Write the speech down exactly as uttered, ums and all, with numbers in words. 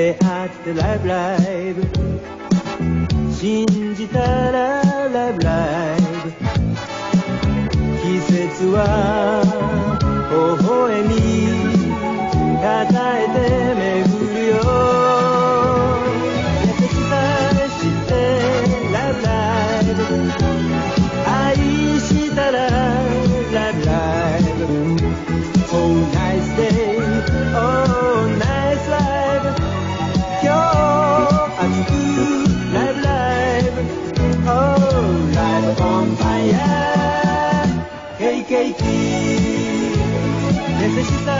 出会ってライブライブ信じたらライブライブ季節は微笑みたたえて巡るよ優しさしてライブライブ愛したらライブライブ Oh nice day Oh nice life 今日熱くライブライブ Oh life on fire ケイケイキ優しさ